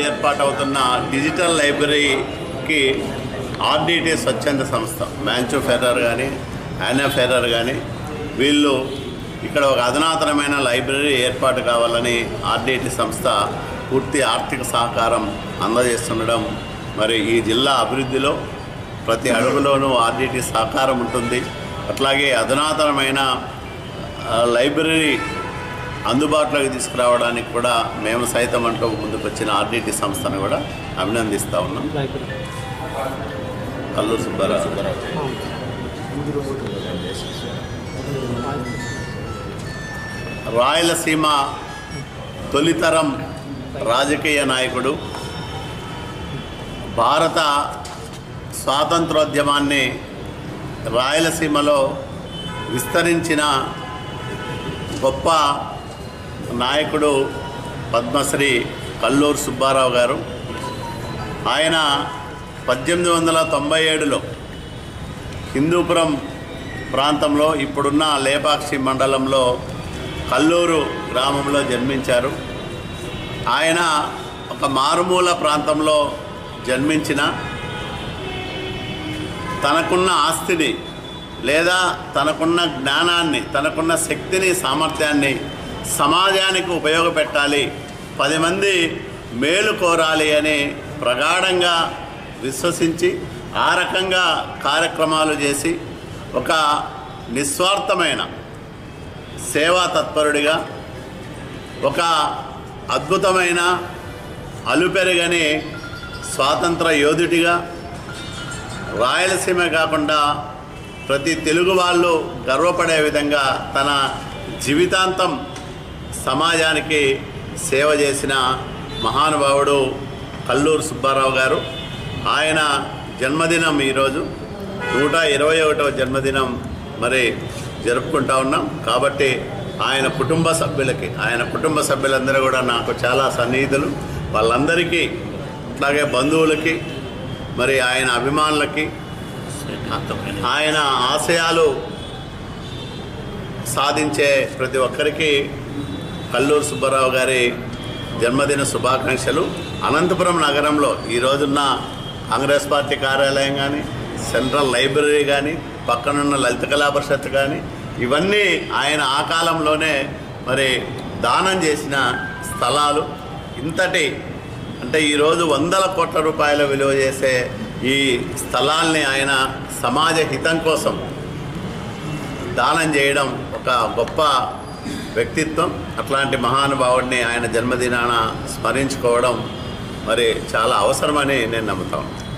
ఏర్పాటవుతున్న digital లైబ్రరీకి RDT స్వచ్ఛంద సంస్థ I&pR కానీ I&pR కానీ వీళ్ళు ఇక్కడ ఒక అధునాతనమైన లైబ్రరీ ఏర్పాటు కావాలని ఆర్డిటి సంస్థ పూర్తి ఆర్థిక సహకారం అందజేస్తుండడం మరి ఈ జిల్లా అభివృద్ధిలో ప్రతి అడుగులోనూ ఆర్డిటి సహకారం ఉంటుంది. అట్లాగే అధునాతనమైన లైబ్రరీ అందుబాటులోకి తీసుకురావడానికి కూడా మేము సైతం అంటూ ముందుకు వచ్చిన ఆర్డిటి సంస్థను కూడా అభినందిస్తూ ఉన్నాం. కల్లూరు సుబ్బారావు రాయలసీమ తొలితరం రాజకీయ నాయకుడు, భారత స్వాతంత్రోద్యమాన్ని రాయలసీమలో విస్తరించిన గొప్ప నాయకుడు పద్మశ్రీ కల్లూరు సుబ్బారావు గారు. ఆయన 1897లో హిందూపురం ప్రాంతంలో ఇప్పుడున్న లేపాక్షి మండలంలో కల్లూరు గ్రామంలో జన్మించారు. ఆయన ఒక మారుమూల ప్రాంతంలో జన్మించిన తనకున్న ఆస్తిని లేదా తనకున్న జ్ఞానాన్ని, తనకున్న శక్తిని, సామర్థ్యాన్ని సమాజానికి ఉపయోగపెట్టాలి, 10 మంది మేలు కోరాలి అని ప్రగాఢంగా విశ్వసించి ఆ రకంగా కార్యక్రమాలు చేసి ఒక నిస్వార్థమైన సేవా తత్పరుడిగా, ఒక అద్భుతమైన అలుపెరగని స్వాతంత్ర యోధుడిగా, రాయలసీమ కాకుండా ప్రతి తెలుగు వాళ్ళు గర్వపడే విధంగా తన జీవితాంతం సమాజానికి సేవ చేసిన మహానుభావుడు కల్లూరు సుబ్బారావు గారు. ఆయన జన్మదినం ఈరోజు 121వ జన్మదినం మరి జరుపుకుంటా ఉన్నాం. కాబట్టి ఆయన కుటుంబ సభ్యులందరూ కూడా నాకు చాలా సన్నిహితులు. వాళ్ళందరికీ అట్లాగే బంధువులకి, మరి ఆయన అభిమానులకి, ఆయన ఆశయాలు సాధించే ప్రతి ఒక్కరికి కల్లూరు సుబ్బారావు గారి జన్మదిన శుభాకాంక్షలు. అనంతపురం నగరంలో ఈరోజున్న కాంగ్రెస్ పార్టీ కార్యాలయం కానీ, సెంట్రల్ లైబ్రరీ కానీ, పక్కనున్న లలిత కళా పరిషత్ కానీ, ఇవన్నీ ఆయన ఆ కాలంలోనే మరి దానం చేసిన స్థలాలు. ఇంతటి అంటే ఈరోజు 100 కోట్ల రూపాయల విలువ చేసే ఈ స్థలాల్ని ఆయన సమాజ హితం కోసం దానం చేయడం ఒక గొప్ప వ్యక్తిత్వం. అట్లాంటి మహానుభావుడిని ఆయన జన్మదినాన స్మరించుకోవడం మరి చాలా అవసరమని నేను నమ్ముతాను.